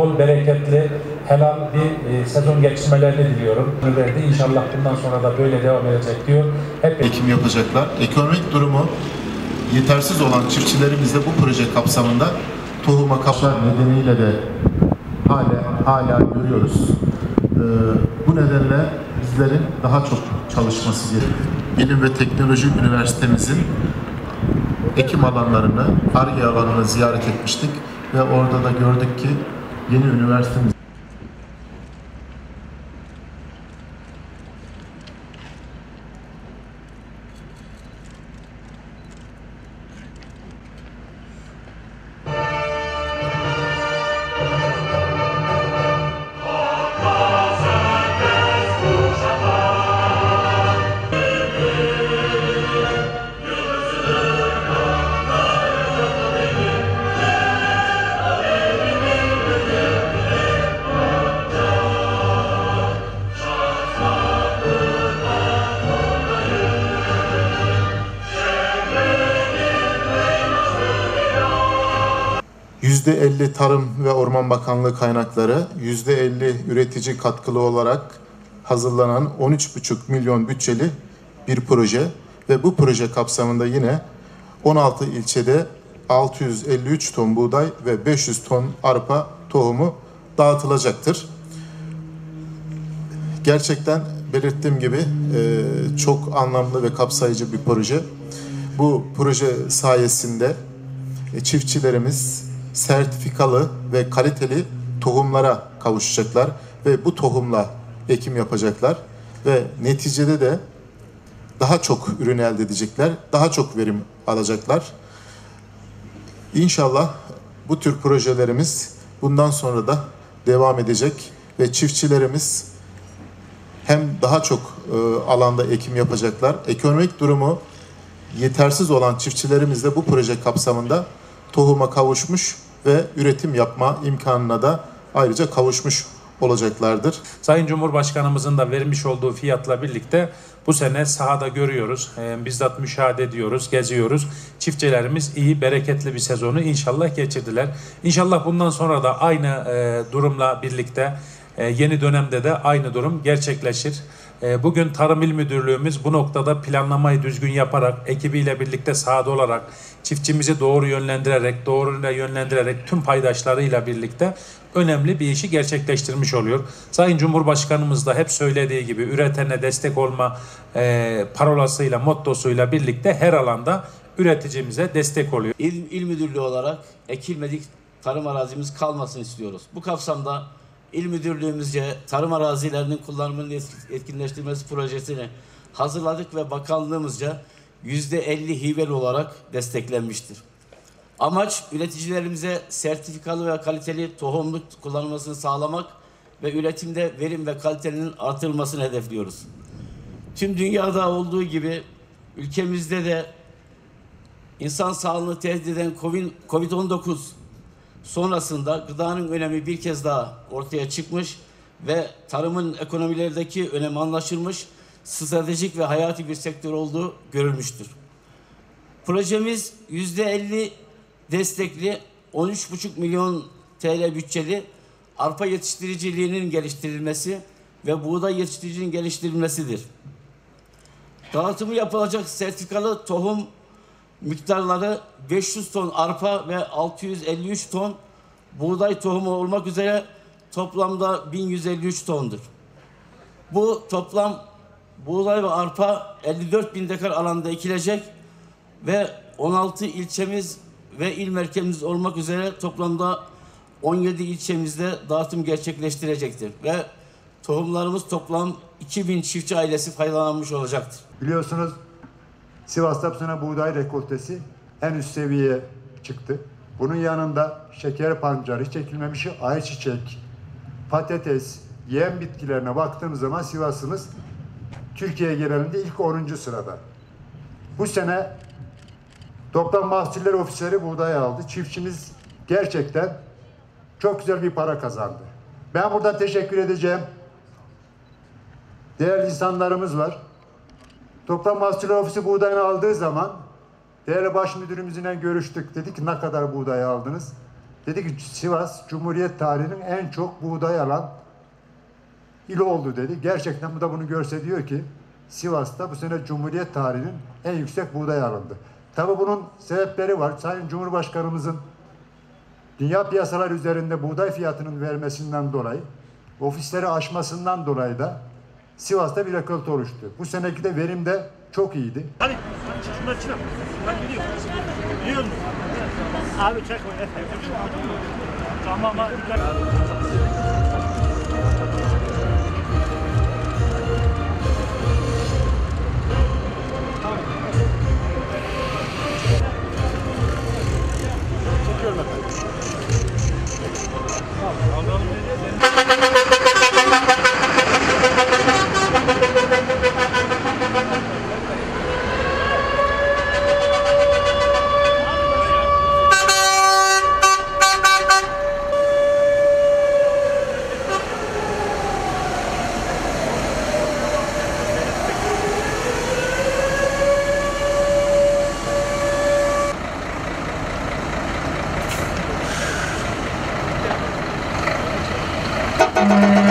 bol, bereketli, helal bir sezon geçirmelerini diliyorum. İnşallah bundan sonra da böyle devam edecek diyor. Hep ekim yapacaklar. Ekonomik durumu yetersiz olan çiftçilerimiz de bu proje kapsamında tohuma kaplar nedeniyle de hala görüyoruz. Bu nedenle bizlerin daha çok çalışması gerekiyor. Bilim ve Teknoloji Üniversitemizin ekim alanlarını, Ar-Ge alanını ziyaret etmiştik ve orada da gördük ki yeni üniversitemiz %50 Tarım ve Orman Bakanlığı kaynakları, %50 üretici katkılı olarak hazırlanan 13,5 milyon bütçeli bir proje ve bu proje kapsamında yine 16 ilçede 653 ton buğday ve 500 ton arpa tohumu dağıtılacaktır. Gerçekten belirttiğim gibi çok anlamlı ve kapsayıcı bir proje. Bu proje sayesinde çiftçilerimiz sertifikalı ve kaliteli tohumlara kavuşacaklar ve bu tohumla ekim yapacaklar ve neticede de daha çok ürün elde edecekler, daha çok verim alacaklar. İnşallah bu tür projelerimiz bundan sonra da devam edecek ve çiftçilerimiz hem daha çok alanda ekim yapacaklar. Ekonomik durumu yetersiz olan çiftçilerimiz de bu proje kapsamında tohuma kavuşmuş ve üretim yapma imkanına da ayrıca kavuşmuş olacaklardır. Sayın Cumhurbaşkanımızın da vermiş olduğu fiyatla birlikte bu sene sahada görüyoruz, bizzat müşahede ediyoruz, geziyoruz. Çiftçilerimiz iyi, bereketli bir sezonu inşallah geçirdiler. İnşallah bundan sonra da aynı durumla birlikte yeni dönemde de aynı durum gerçekleşir. Bugün Tarım İl Müdürlüğümüz bu noktada planlamayı düzgün yaparak, ekibiyle birlikte sahada olarak, çiftçimizi doğru yönlendirerek tüm paydaşlarıyla birlikte önemli bir işi gerçekleştirmiş oluyor. Sayın Cumhurbaşkanımız da hep söylediği gibi üretene destek olma parolasıyla, mottosuyla birlikte her alanda üreticimize destek oluyor. İl Müdürlüğü olarak ekilmedik tarım arazimiz kalmasını istiyoruz. Bu kapsamda İl Müdürlüğümüzce tarım arazilerinin kullanımının etkinleştirilmesi projesini hazırladık ve bakanlığımızca %50 hibeli olarak desteklenmiştir. Amaç üreticilerimize sertifikalı ve kaliteli tohumluk kullanılmasını sağlamak ve üretimde verim ve kalitenin artırılmasını hedefliyoruz. Tüm dünyada olduğu gibi ülkemizde de insan sağlığını tehdit eden COVID-19 sonrasında gıdanın önemi bir kez daha ortaya çıkmış ve tarımın ekonomilerdeki önemi anlaşılmış, stratejik ve hayati bir sektör olduğu görülmüştür. Projemiz %50 destekli 13,5 milyon TL bütçeli arpa yetiştiriciliğinin geliştirilmesi ve buğday yetiştiriciliğinin geliştirilmesidir. Dağıtımı yapılacak sertifikalı tohum miktarları 500 ton arpa ve 653 ton buğday tohumu olmak üzere toplamda 1153 tondur. Bu toplam buğday ve arpa 54.000 dekar alanda ekilecek ve 16 ilçemiz ve il merkezimiz olmak üzere toplamda 17 ilçemizde dağıtım gerçekleştirecektir ve tohumlarımız toplam 2000 çiftçi ailesi faydalanmış olacaktır. Biliyorsunuz Sivas'ta bu sene buğday rekoltesi en üst seviyeye çıktı. Bunun yanında şeker pancarı, hiç ekilmemiş ayçiçek, patates, yem bitkilerine baktığımız zaman Sivas'ımız Türkiye genelinde ilk 10. sırada. Bu sene Toplam Mahsuller Ofisleri buğday aldı. Çiftçimiz gerçekten çok güzel bir para kazandı. Ben buradan teşekkür edeceğim. Değerli insanlarımız var. Toplam Mahsuller Ofisi buğdayını aldığı zaman değerli baş müdürümüzle görüştük. Dedik ki ne kadar buğday aldınız? Dedi ki Sivas Cumhuriyet tarihinin en çok buğday alan ili oldu dedi. Gerçekten bu da bunu görse diyor ki Sivas'ta bu sene Cumhuriyet tarihinin en yüksek buğday alındı. Tabi bunun sebepleri var. Sayın Cumhurbaşkanımızın dünya piyasalar üzerinde buğday fiyatının vermesinden dolayı, ofisleri aşmasından dolayı da Sivas'ta bir rekolte oluştu. Bu seneki de verim de çok iyiydi. Hadi şunlar çıkar. Ben gidiyorum. Biliyor musun? Abi çek o Tamam hadi. Çekiyorum efendim. Thank you.